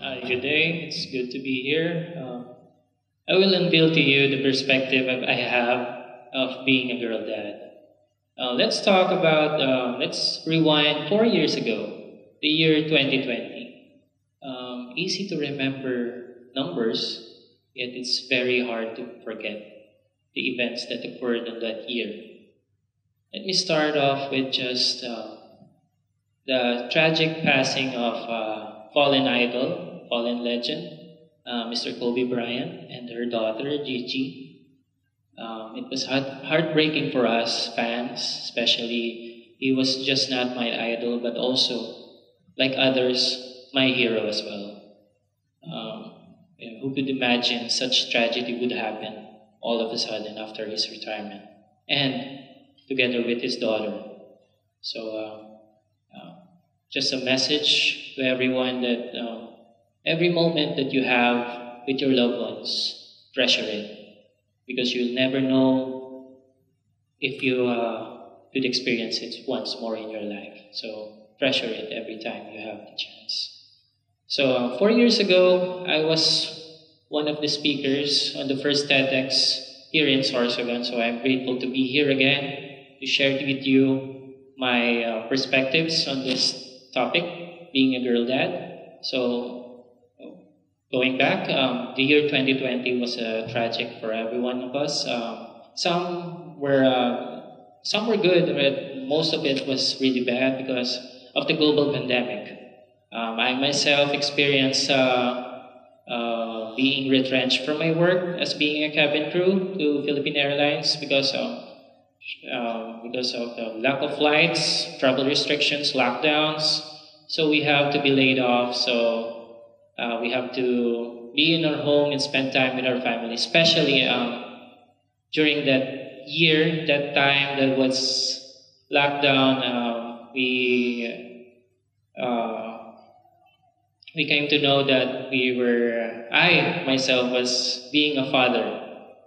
Good day. It's good to be here. I will unveil to you the perspective I have of being a girl dad. Let's rewind 4 years ago, the year 2020. Easy to remember numbers, yet it's very hard to forget the events that occurred in that year. Let me start off with just the tragic passing of fallen idol, fallen legend, Mr. Kobe Bryant, and her daughter, Gigi. It was heartbreaking for us fans, especially he was just not my idol, but also, like others, my hero as well. Who could imagine such tragedy would happen all of a sudden after his retirement, and together with his daughter? So, just a message to everyone that every moment that you have with your loved ones, treasure it because you'll never know if you could experience it once more in your life. So treasure it every time you have the chance. So 4 years ago, I was one of the speakers on the first TEDx here in Sorsogon. So I'm grateful to be here again to share with you my perspectives on this topic, being a girl dad. So going back, the year 2020 was tragic for every one of us. Some were some were good, but most of it was really bad because of the global pandemic. I myself experienced being retrenched from my work as being a cabin crew to Philippine Airlines because of the lack of flights, travel restrictions, lockdowns. So we have to be laid off. So we have to be in our home and spend time with our family, especially during that year, that time that was lockdown. We came to know that I myself was being a father.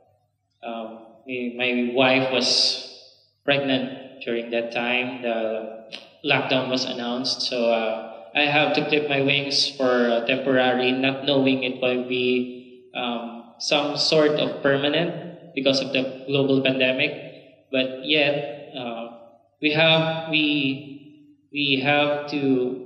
My wife was pregnant during that time. The lockdown was announced, so I have to clip my wings for temporary, not knowing it will be some sort of permanent because of the global pandemic. But yet, we have to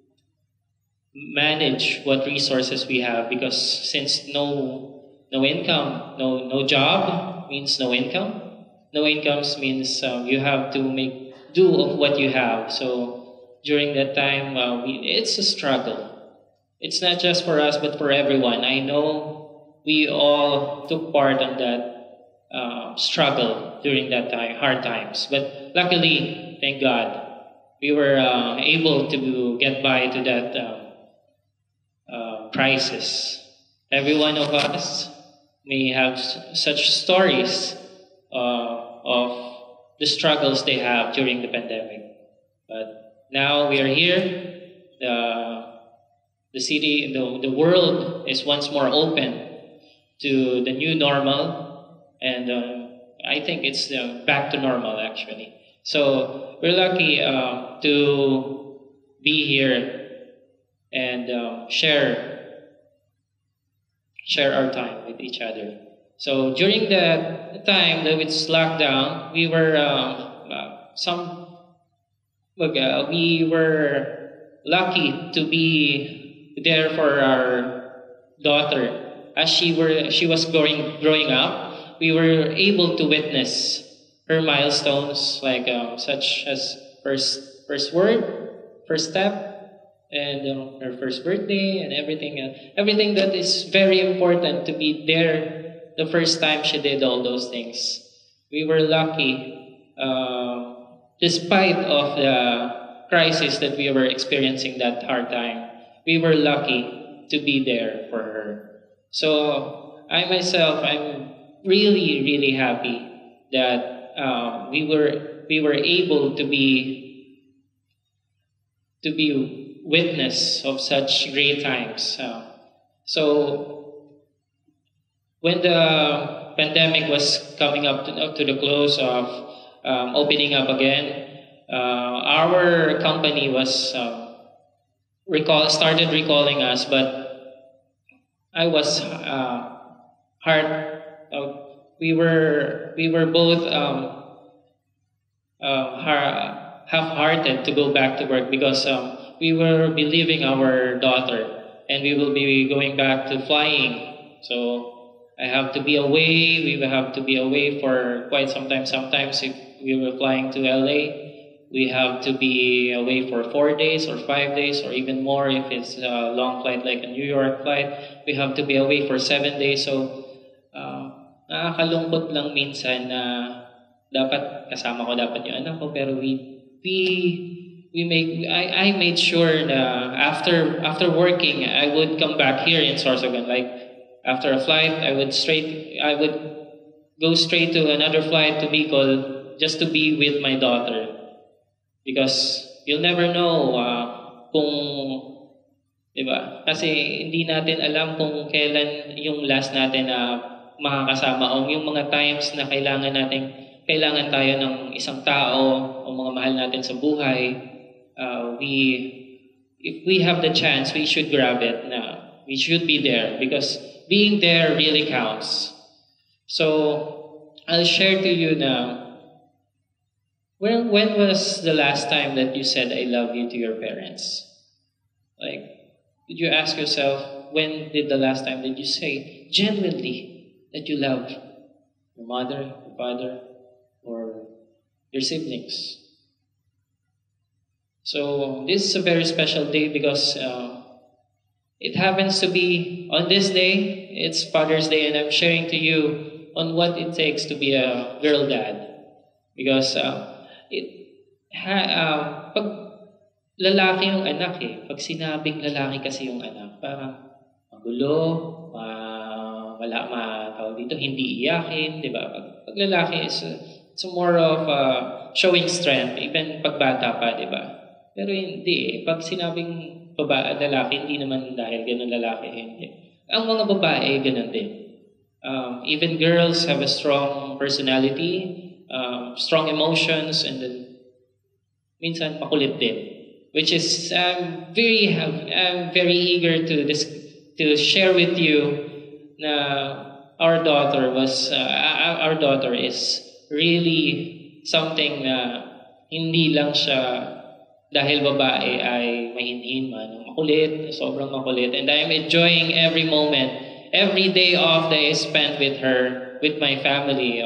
manage what resources we have because since no income, no job means no income. No incomes means you have to make do of what you have. So during that time, it's a struggle. It's not just for us, but for everyone. I know we all took part on that struggle during that time, hard times. But luckily, thank God, we were able to get by to that crisis. Every one of us may have such stories of the struggles they have during the pandemic. But now we are here. The city, the world is once more open to the new normal, and I think it's back to normal actually. So we're lucky to be here and share our time with each other. So during the time that it's lockdown, we were lucky to be there for our daughter as she was growing up. We were able to witness her milestones like such as first word, first step, and her first birthday and everything that is very important to be there the first time she did all those things. We were lucky, despite of the crisis that we were experiencing that hard time. We were lucky to be there for her. So I myself, I'm really, really happy that we were able to be witness of such great times. So when the pandemic was coming up to the close of opening up again, our company was started recalling us, but I was heart. We were both half-hearted to go back to work because we will be leaving our daughter and we will be going back to flying. So I have to be away. We will have to be away for quite some time. Sometimes if we were flying to LA, we have to be away for 4 days or 5 days or even more if it's a long flight like a New York flight. We have to be away for 7 days. So nakakalungkot lang minsan na dapat kasama ko dapat yung anak ko pero we make I made sure na after working I would come back here in Sorsogon, like after a flight I would go straight to another flight to Bicol just to be with my daughter because you'll never know kung 'di ba? Kasi hindi natin alam kung kailan yung last natin na makakasama o yung mga times na kailangan tayo ng isang tao o mga mahal natin sa buhay. If we have the chance, we should grab it. Na we should be there because being there really counts. So I'll share to you now. When was the last time that you said I love you to your parents? Like, did you ask yourself when did the last time that you say genuinely that you love your mother, your father, or your siblings? So this is a very special day because it happens to be on this day. It's Father's Day, and I'm sharing to you on what it takes to be a girl dad. Because pag lalaki yung anak pag sinabing lalaki kasi yung anak, parang magulo, tawag dito, hindi iyakin, di ba? Pag lalaki it's more of showing strength, even pagbata pa, di ba? Pero hindi pag sinabing lalaki, hindi naman dahil ganun lalaki, hindi. Ang mga babae, ganun din. Even girls have a strong personality, strong emotions, and then minsan makulit din. Which is I'm very eager to share with you na our daughter is really something na hindi lang siya dahil babae ay mahinhin man, makulit, sobrang makulit, and I'm enjoying every moment, every day off that I spent with her, with my family.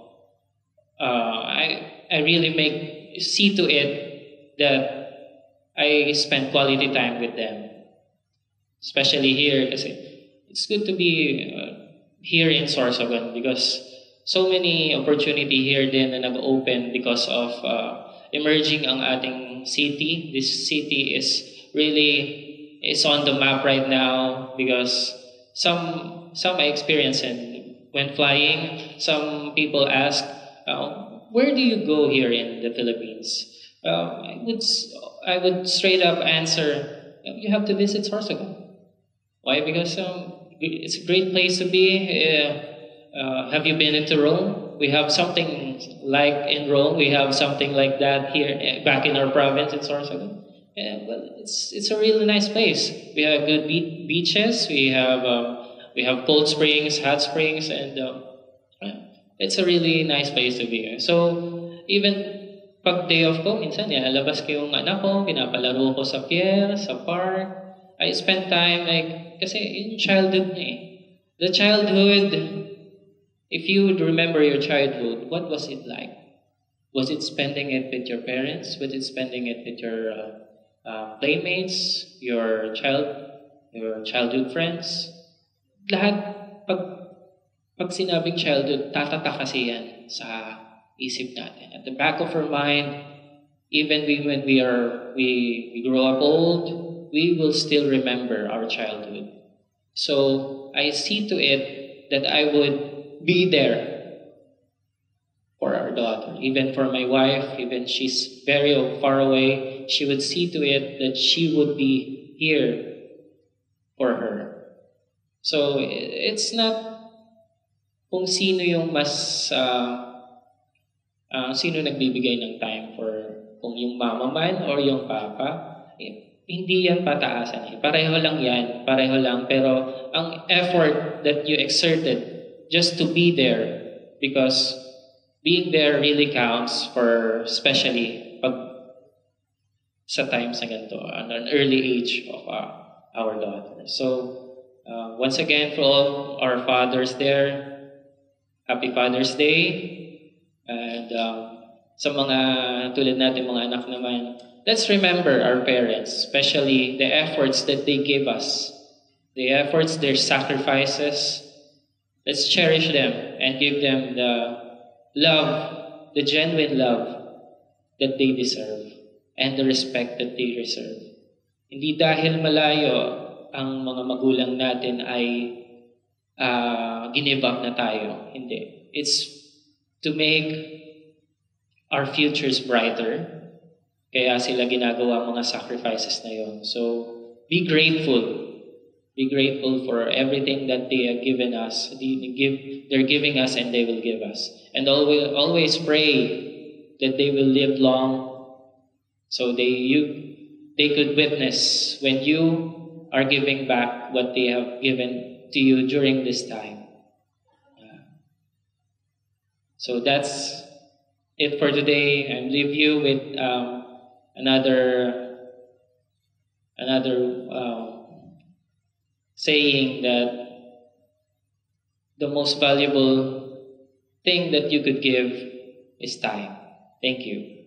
I really see to it that I spend quality time with them, especially here kasi it's good to be here in Sorsogon because so many opportunity here din na nag-open because of emerging ang ating city. This city is on the map right now because some I experience and when flying, some people ask, where do you go here in the Philippines? I would straight up answer, you have to visit Sorsogon. Why? Because it's a great place to be. Have you been into Rome? We have something like in Rome. We have something like that here, back in our province in Sorsogon. Well, it's a really nice place. We have good beaches. We have cold springs, hot springs, and it's a really nice place to be. So even pag day off ko, minsan nilalabas ko yung anak ko, pinapalaro ko sa pier, sa park. I spend time kasi yung childhood niya The childhood, if you would remember your childhood, what was it like? Was it spending it with your parents? Was it spending it with your playmates, your childhood friends? Lahat, pag sinabing childhood, tatata kasi yan sa isip natin. At the back of our mind, even when we grow up old, we will still remember our childhood. So I see to it that I would be there for our daughter. Even for my wife, even she's very far away, she would see to it that she would be here for her. So it's not kung sino yung mas sino nagbibigay ng time for kung yung mama man or yung papa. hindi yan pataasan eh. Pareho lang yan, pareho lang. Pero ang effort that you exerted just to be there, because being there really counts for especially pag sa times na ganito, at an early age of our daughter. So, once again, for all our fathers there, Happy Father's Day. And sa mga tulad natin mga anak naman, let's remember our parents, especially the efforts that they give us, the efforts, their sacrifices. Let's cherish them and give them the love, the genuine love that they deserve and the respect that they deserve. Hindi dahil malayo ang mga magulang natin ay give up na tayo. Hindi. It's to make our futures brighter. Kaya sila ginagawa mga sacrifices na yon. So, be grateful. Be grateful for everything that they have given us. They're giving us and they will give us. And always pray that they will live long so they could witness when you are giving back what they have given to you during this time. So that's it for today. I leave you with another saying that the most valuable thing that you could give is time. Thank you.